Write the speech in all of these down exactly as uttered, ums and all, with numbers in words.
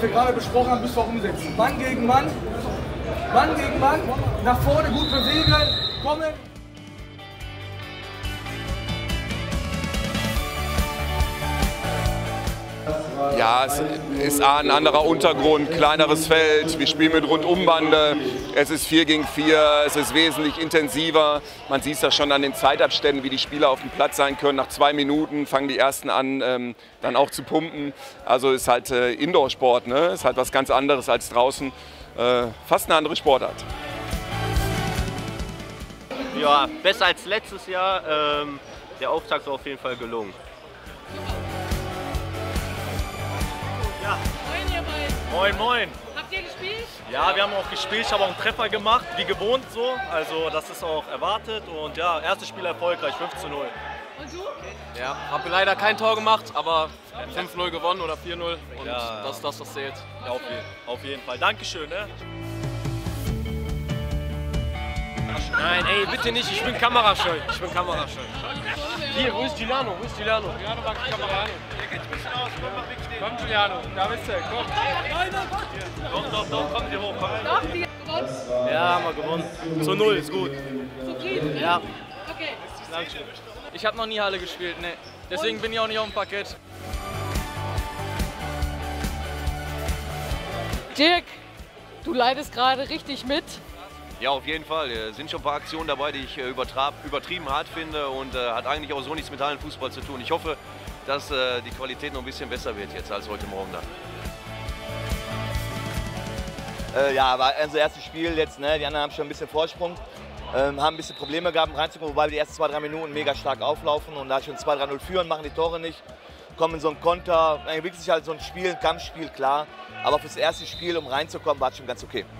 wir gerade besprochen haben, müssen wir auch umsetzen. Mann gegen Mann, Mann gegen Mann, nach vorne gut bewegen, kommen. Ja, es ist ein anderer Untergrund, kleineres Feld, wir spielen mit Rundumbande, es ist vier gegen vier, es ist wesentlich intensiver. Man sieht es ja schon an den Zeitabständen, wie die Spieler auf dem Platz sein können. Nach zwei Minuten fangen die Ersten an, ähm, dann auch zu pumpen. Also ist halt äh, Indoor-Sport, ne? Ist halt was ganz anderes als draußen. Äh, fast eine andere Sportart. Ja, besser als letztes Jahr. Ähm, der Auftakt war auf jeden Fall gelungen. Ja. Moin, ihr beiden. Moin, moin. Habt ihr gespielt? Ja, wir haben auch gespielt. Ich habe auch einen Treffer gemacht, wie gewohnt so. Also das ist auch erwartet. Und ja, erstes Spiel erfolgreich, fünf zu null. Und du? Ja, habe leider kein Tor gemacht, aber fünf null gewonnen oder vier null. Und ja, das ist das, was zählt. Ja, auf jeden, auf jeden Fall. Dankeschön, ne? Nein, ey, bitte nicht. Ich bin kamerascheu. Ich bin kamerascheu. Hier, wo ist Giuliano? Wo ist Giuliano? Giuliano mag die Kamera an. Der kennt sich ein bisschen aus. Komm, mach wirklich den. Komm, Giuliano. Da bist du. Komm. Doch, doch, doch. Kommen Sie hoch. Komm. Doch, die gewonnen? Ja, haben wir gewonnen. Zu null, ist gut. Zufrieden? Ja. Okay. Dankeschön. Ich habe noch nie Halle gespielt, ne. Deswegen bin ich auch nicht auf dem Parkett. Dirk, du leidest gerade richtig mit. Ja, auf jeden Fall. Es sind schon ein paar Aktionen dabei, die ich übertrieben hart finde und äh, hat eigentlich auch so nichts mit Hallenfußball zu tun. Ich hoffe, dass äh, die Qualität noch ein bisschen besser wird jetzt als heute Morgen dann. Äh, ja, war unser erstes Spiel jetzt, ne? Die anderen haben schon ein bisschen Vorsprung, ähm, haben ein bisschen Probleme gehabt, um reinzukommen, wobei wir die ersten zwei, drei Minuten mega stark auflaufen und da schon zwei drei null führen, machen die Tore nicht, kommen in so einen Konter, dann entwickelt sich halt so ein Spiel, ein Kampfspiel, klar, aber fürs erste Spiel, um reinzukommen, war es schon ganz okay.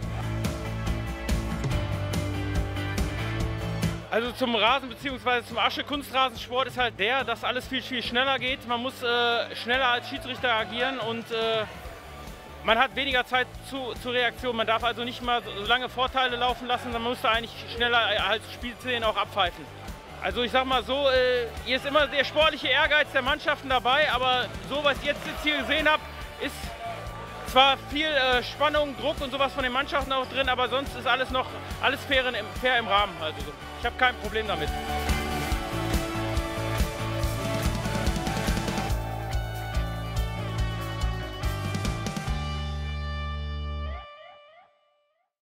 Also zum Rasen bzw. zum Asche-Kunstrasensport ist halt der, dass alles viel, viel schneller geht. Man muss äh, schneller als Schiedsrichter agieren und äh, man hat weniger Zeit zu, zur Reaktion. Man darf also nicht mal so lange Vorteile laufen lassen, sondern man muss da eigentlich schneller als Spielszenen auch abpfeifen. Also ich sag mal so, äh, hier ist immer der sportliche Ehrgeiz der Mannschaften dabei, aber so, was ich jetzt, jetzt hier gesehen habe, ist zwar viel äh, Spannung, Druck und sowas von den Mannschaften auch drin, aber sonst ist alles noch alles fair, in, fair im Rahmen. Also so. Ich habe kein Problem damit.